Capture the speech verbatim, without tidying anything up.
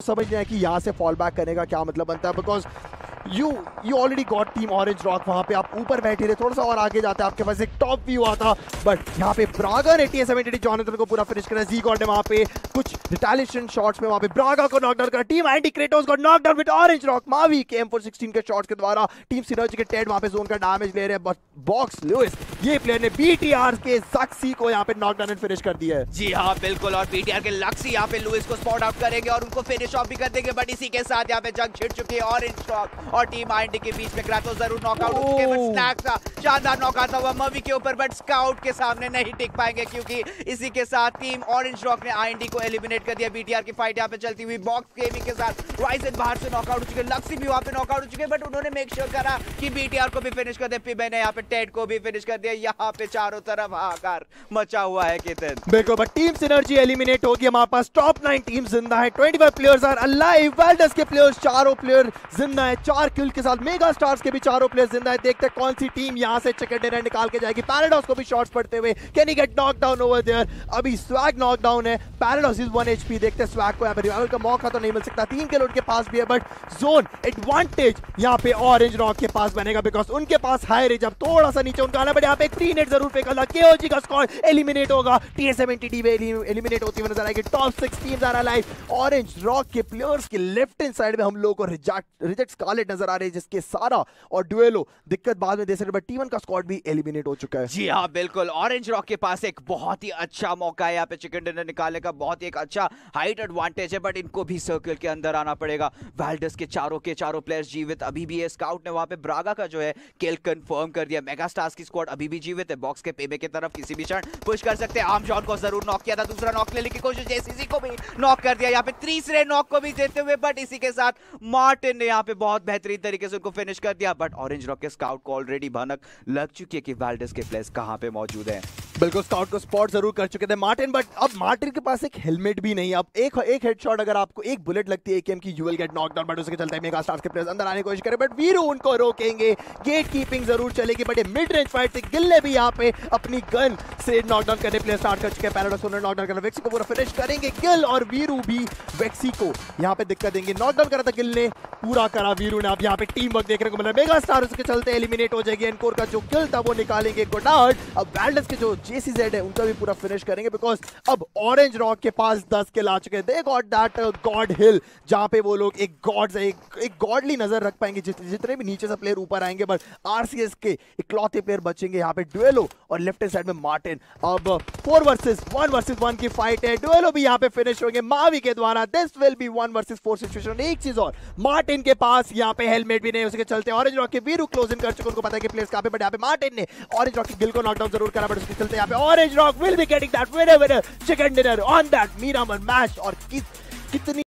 समझ नहीं आया कि यहाँ से फॉल बैक करने का क्या मतलब बनता है, because you you already got team orange rock, वहाँ पे आप ऊपर बैठे थे, थोड़ा सा और आगे जाते आपके पास एक टॉप व्यू आता, बट यहाँ पे ब्रागा ने टी एस सेवेंटी जॉनथन को पूरा फिनिश करा। जी गॉड ने वहाँ पे कुछ रिटेलिएशन शॉट्स में वहाँ पे ब्रागा को नॉकडाउन करा। टीम आईडी क्रेटोस को knockdown with orange rock. Mavi के एम फोर सिक्सटीन के शॉट्स के द्वारा टीम सिनर्जी के टेड वहाँ पे जोन का डैमेज ले रहे हैं, बट बॉक्स लुइस ये प्लेयर ने बीटीआर के सक्सी को यहाँ पे नॉकडाउन एंड फिनिश कर दिया है। जी हाँ बिल्कुल, और बीटीआर के लक्सी यहाँ पे लुइस को स्पॉट आउट करेंगे और उनको फिनिश ऑफ भी कर देंगे, बट इसी के साथ यहाँ पे जंग छिड़ चुकी है ऑरेंज रॉक और टीम आईडी के बीच में। क्राटोस जरूर नॉकआउट हो चुके हैं, बट स्नैक का शानदार नॉक आता हुआ मवी के ऊपर, बट स्काउट के सामने नहीं टिक पाएंगे, क्योंकि इसी के साथ टीम ऑरेंज रॉक ने आईडी को एलिमिनेट कर दिया। बीटीआर की फाइट यहाँ पे चलती हुई बॉक्स गेमिंग के साथ राइजन बाहर से नॉकआउट हो चुके हैं, लक्सी भी वहाँ पे नॉकआउट हो चुके हैं, बट उन्होंने मेक श्योर करा कि बीटीआर को भी फिनिश कर दे। पिबे ने यहाँ पे टेड को भी फिनिश कर दिया। यहाँ पे चारों तरफ हाहाकार मचा हुआ है कितन। बिल्कुल, बट टीम सिनर्जी एलिमिनेट होगी। हमारे पास टॉप नाइन टीम जिंदा है, पच्चीस प्लेयर्स आर अलाइव। वेल्डस के प्लेयर्स चारों प्लेयर जिंदा है, चार किल के साथ मेगा स्टार्स के भी चारों प्लेयर्स जिंदा है। देखते हैं कौन सी टीम यहां से चिकन डिनर निकाल के जाएगी। पैराडॉक्स को भी शॉट्स पड़ते हुए, can he get knock down over there. अभी स्वैग नॉक डाउन है, पैराडॉक्स इज वन एचपी। देखते हैं स्वैग को यहाँ पे रिवाइवल का मौका तो नहीं मिल सकता, तीन किल उनके पास भी है, बट जोन एडवांटेज यहाँ पे ऑरेंज रॉक के पास बनेगा, बिकॉज उनके पास हाई रेंज। अब थोड़ा सा नीचे उनका आना, बट यहाँ पे एक फ्री नेट जरूर फेंका। केओजी का स्क्वाड एलिमिनेट होगा, T S seventy D eliminate होती हुई नजर आएगी। Top six teams are alive. Orange rock के प्लेयर्स के लेफ्ट हैंड साइड में हम लोगों को रिजेक्ट रिजेक्ट स्कारलेट नजर आ रहे हैं, जिसके सारा और ड्यूएलो दिक्कत बाद में दे सकते, बट टी वन का स्क्वाड भी एलिमिनेट हो चुका है। जी हाँ बिल्कुल, ऑरेंज रॉक के पास एक बहुत ही अच्छा मौका है यहाँ पे चिकन डिनर निकालने का, बहुत ही एक अच्छा हाइट एडवांटेज है, बट इनको भी सर्कल के अंदर आना पड़ेगा। वेल्डस के चारों के चारों प्लेयर्स जीवित अभी भी है। स्काउट ने वहां पे ब्रागा का जो है किल कंफर्म कर दिया। मेगा स्टार्स की स्क्वाड अभी भी जीवित है, बॉक्स के पेबे की तरफ किसी भी क्षण पुश कर सकते हैं। आर्म जॉन को जरूर नॉक किया था, दूसरा नॉक लेने की कोशिश, जेसीसी को भी नॉक कर दिया, यहाँ पे तीसरे नॉक को भी देते हुए, बट इसी के साथ मार्टिन ने यहाँ पे बहुत बेहतरीन तरीके से उनको फिनिश कर दिया। बट ऑरेंज रॉक के स्काउट को ऑलरेडी भनक लग चुकी है कि वेल्डस के प्लेयर्स कहां पे मौजूद हैं। बिल्कुल, स्काउट को स्पॉट जरूर कर चुके थे मार्टिन, बट अब मार्टिन के पास एक हेलमेट भी नहीं। अब एक एक हेडशॉट अगर आपको एक बुलेट लगती है एकेएम की, you will get knock down, but उसके चलते मेगा स्टार्स के प्लेयर्स अंदर आने की कोशिश करें, बट वीरू उनको रोकेंगे। गेट कीपिंग जरूर चलेगी, बट मिड रेंज फाइट से गिल ने भी यहाँ पे अपनी गन से नॉकडाउन करने प्लेयर स्टार्ट कर चुके हैं। पैराडॉक्स को नॉकडाउन करना, वेक्सी को पूरा फिनिश करेंगे। गिल और वीरू भी वेक्सी को यहाँ पे दिक्कत देंगे। नॉकडाउन करा था गिल ने, पूरा करा वीरू ने। अब यहाँ पे टीम वर्क देखने को मिला, मेगा स्टार्स के चलते एलिमिनेट हो जाएगी। एनकोर का जो किल था वो निकालेंगे गोडार्ड। अब वेल्डस के जो जेसीजेड है उनका भी पूरा फिनिश करेंगे, बिकॉज अब ऑरेंज रॉक के पास दस किल आ चुके हैं। They got that god hill, जहां पे वो लोग एक गॉड से एक, एक गॉडली नजर रख पाएंगे जित, जितने भी नीचे से प्लेयर ऊपर आएंगे, बट आरसीएस के इकलौते प्लेयर बचेंगे। यहाँ पे ड्यूएलो और लेफ्ट हैंड साइड में मार्टिन। अब four versus one versus one की फाइट है, ड्यूएलो भी यहाँ पे फिनिश होंगे मावी के द्वारा। This will be one versus four situation. एक चीज और, मार्टिन के पास यहाँ पे हेलमेट भी नहीं, उसके चलते ऑरेंज रॉक के वीरू क्लोज इन कर चुके, उनको पता है कि प्लेयर्स कहां पे, बट यहाँ पे मार्टिन ने ऑरेंज रॉक के गिल को नॉकडाउन जरूर करा, बट उसके चलते यहाँ पे orange rock will be getting that winner winner chicken dinner on that Miramar match। और किस कितनी